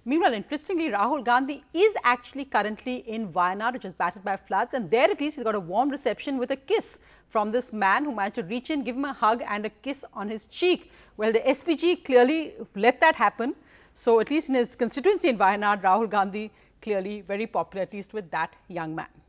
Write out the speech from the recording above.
Meanwhile, interestingly, Rahul Gandhi is actually currently in Wayanad, which is battered by floods, and there at least he's got a warm reception with a kiss from this man who managed to reach in, give him a hug and a kiss on his cheek. Well, the SPG clearly let that happen. So, at least in his constituency in Wayanad, Rahul Gandhi clearly very popular, at least with that young man.